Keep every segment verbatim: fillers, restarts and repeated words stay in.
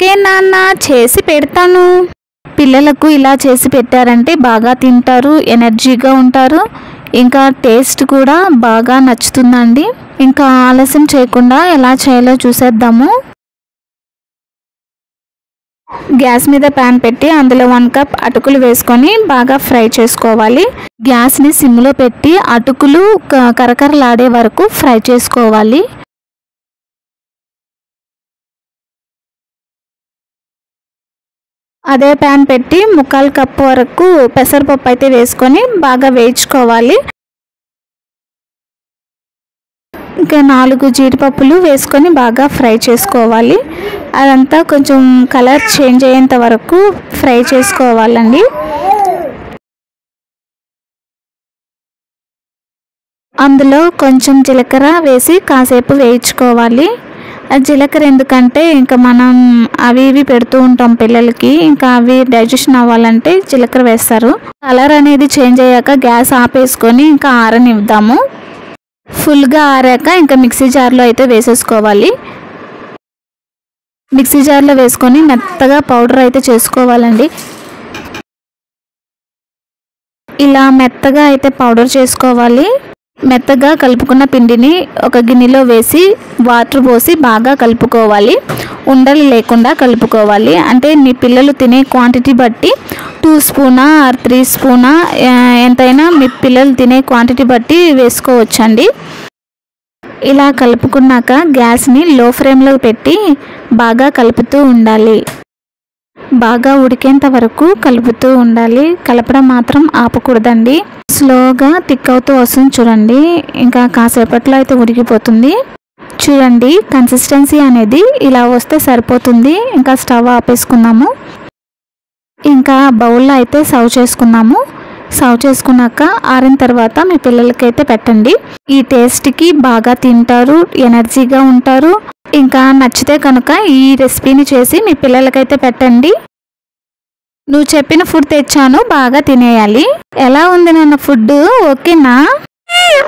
Okay నాన్న, చేసి పెడతాను. పిల్లలకు ఇలా చేసి పెట్టారంటే బాగా తింటారు, ఎనర్జీగా ఉంటారు, ఇంకా టేస్ట్ కూడా బాగా నచ్చుతుందండి. ఇంకా ఆలస్యం చేయకుండా ఎలా చేయాలో చూసేద్దాము. గ్యాస్ మీద ప్యాన్ పెట్టి అందులో వన్ కప్ అటుకులు వేసుకొని బాగా ఫ్రై చేసుకోవాలి. గ్యాస్ని సిమ్లో పెట్టి అటుకులు కరకరలాడే వరకు ఫ్రై చేసుకోవాలి. అదే ప్యాన్ పెట్టి ముక్కాలు కప్పు వరకు పెసరపప్పు అయితే వేసుకొని బాగా వేయించుకోవాలి. ఇంకా నాలుగు జీడిపప్పులు వేసుకొని బాగా ఫ్రై చేసుకోవాలి. అదంతా కొంచెం కలర్ చేంజ్ అయ్యేంత వరకు ఫ్రై చేసుకోవాలండి. అందులో కొంచెం జీలకర్ర వేసి కాసేపు వేయించుకోవాలి. జీలకర్ర ఎందుకంటే ఇంకా మనం అవి ఇవి పెడుతూ ఉంటాం పిల్లలకి, ఇంకా అవి డైజెషన్ అవ్వాలంటే జీలకర్ర వేస్తారు. కలర్ అనేది చేంజ్ అయ్యాక గ్యాస్ ఆపేసుకొని ఇంకా ఆరనిద్దాము. ఫుల్గా ఆరాక ఇంకా మిక్సీ జార్లో అయితే వేసేసుకోవాలి. మిక్సీ జార్లో వేసుకొని మెత్తగా పౌడర్ అయితే చేసుకోవాలండి. ఇలా మెత్తగా అయితే పౌడర్ చేసుకోవాలి. మెత్తగా కలుపుకున్న పిండిని ఒక గిన్నెలో వేసి వాటర్ పోసి బాగా కలుపుకోవాలి. ఉండలు లేకుండా కలుపుకోవాలి. అంటే మీ పిల్లలు తినే క్వాంటిటీ బట్టి టూ స్పూనా ఆర్ త్రీ స్పూనా ఎంతైనా మీ పిల్లలు తినే క్వాంటిటీ బట్టి వేసుకోవచ్చండి. ఇలా కలుపుకున్నాక గ్యాస్ని లో ఫ్లేమ్లో పెట్టి బాగా కలుపుతూ ఉండాలి. బాగా ఉడికేంత వరకు కలుపుతూ ఉండాలి. కలపడం మాత్రం ఆపకూడదండి. స్లోగా థిక్ అవుతూ వస్తుంది చూడండి. ఇంకా కాసేపట్లో అయితే ఉడికిపోతుంది. చూడండి, కన్సిస్టెన్సీ అనేది ఇలా వస్తే సరిపోతుంది. ఇంకా స్టవ్ ఆపేసుకుందాము. ఇంకా బౌల్లో అయితే సర్వ్ చేసుకుందాము. సర్వ్ చేసుకున్నాక ఆరిన తర్వాత మీ పిల్లలకైతే పెట్టండి. ఈ టేస్ట్కి బాగా తింటారు, ఎనర్జీగా ఉంటారు. ఇంకా నచ్చితే కనుక ఈ రెసిపీని చేసి మీ పిల్లలకైతే పెట్టండి. నువ్వు చెప్పిన ఫుడ్ తెచ్చాను, బాగా తినేయాలి. ఎలా ఉంది నాన్న ఫుడ్? ఓకేనా?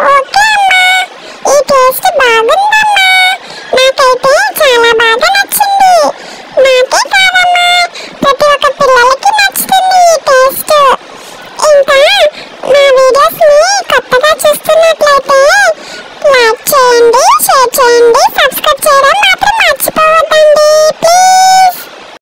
ఈ టేస్ట్ బాగుందమ్మా, నాకైతే చాలా బాగా నచ్చింది.